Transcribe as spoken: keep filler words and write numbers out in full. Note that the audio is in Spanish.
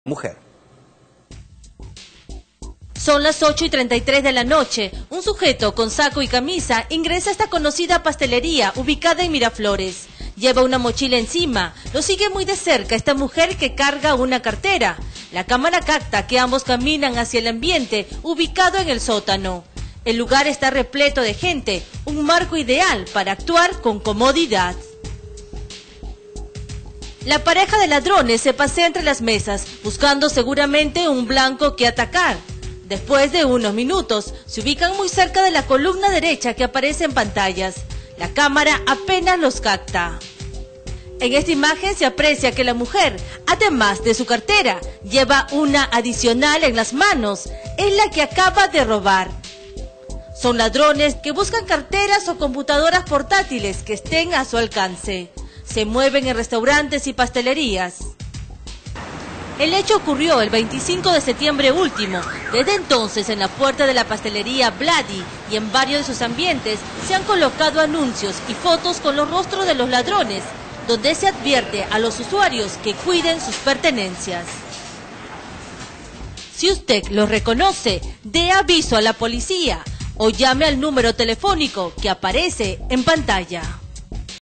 Mujer. Son las ocho y treinta y tres de la noche. Un sujeto con saco y camisa ingresa a esta conocida pastelería ubicada en Miraflores. Lleva una mochila encima. Lo sigue muy de cerca esta mujer que carga una cartera. La cámara capta que ambos caminan hacia el ambiente ubicado en el sótano. El lugar está repleto de gente, un marco ideal para actuar con comodidad. La pareja de ladrones se pasea entre las mesas, buscando seguramente un blanco que atacar. Después de unos minutos, se ubican muy cerca de la columna derecha que aparece en pantallas. La cámara apenas los capta. En esta imagen se aprecia que la mujer, además de su cartera, lleva una adicional en las manos. Es la que acaba de robar. Son ladrones que buscan carteras o computadoras portátiles que estén a su alcance. Se mueven en restaurantes y pastelerías. El hecho ocurrió el veinticinco de septiembre último. Desde entonces, en la puerta de la pastelería Vladi y en varios de sus ambientes se han colocado anuncios y fotos con los rostros de los ladrones, donde se advierte a los usuarios que cuiden sus pertenencias. Si usted los reconoce, dé aviso a la policía o llame al número telefónico que aparece en pantalla.